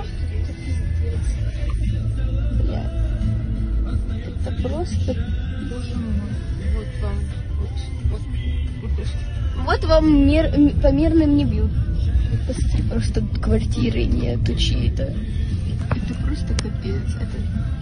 Бля. Это просто... Вот вам по мирным не бьют. Посмотри, просто квартиры нету чьи-то. Это просто капец. Это...